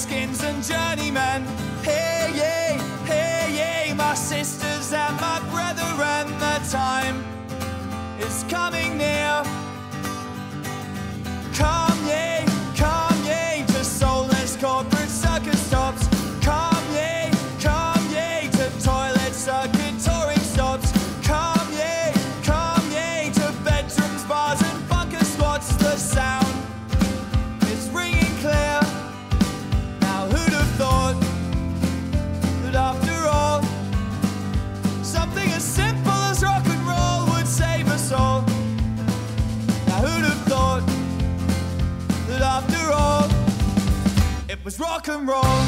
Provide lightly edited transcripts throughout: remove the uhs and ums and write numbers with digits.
buskins and journeymen. Hear ye, my sisters and my brethren, the time is coming near. Come ye, to soulless corporate circus tops. Come ye, to toilet circuit touring stops. Come ye, to bedrooms, bars and bunker squats. The sound is ringing clear. Now who'd have thought that after all, something as simple as rock and roll would save us all? Now who'd have thought that after all, it was rock and roll?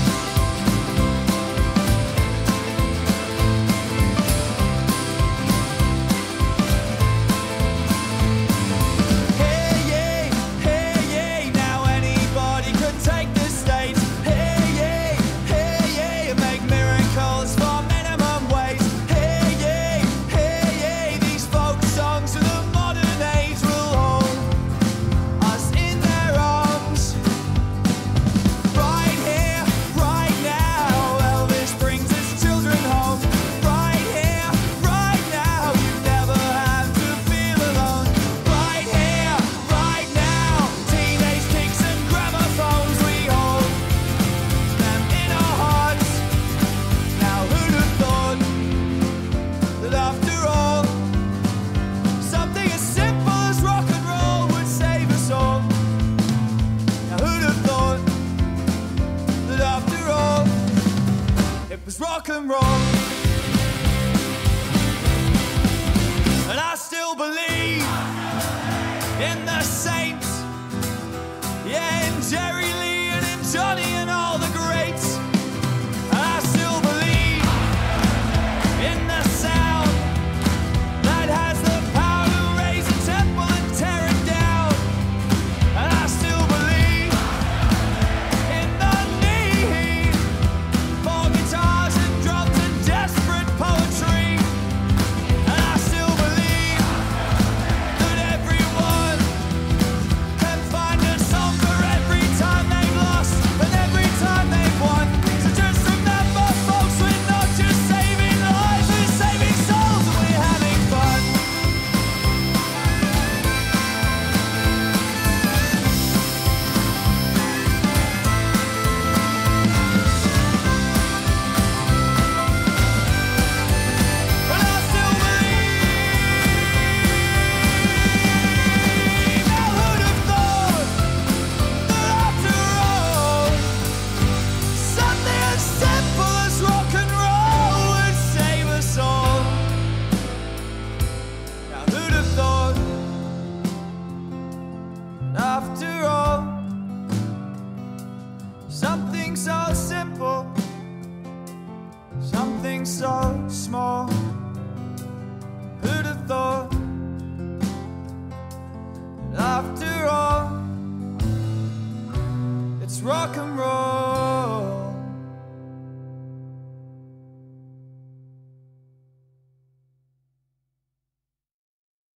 Rock and roll, and I still believe in the saints, yeah, in Jerry Lee and in Johnny and all the greats. And I still believe in the sound that has the power to raise a temple and tear it down. And I still believe in the need for guitars and drums and desperate poetry. And I still believe that everyone can find a song for every time they've lost and every time they've won. So just remember, folks, we're not just saving lives, we're saving souls and we're having fun. And I still believe. Now who'd have thought that after all, something as simple as rock and roll would save us all? Now who'd have thought that after all, something so simple, something so small? Who'd have thought that after all, it's rock and roll?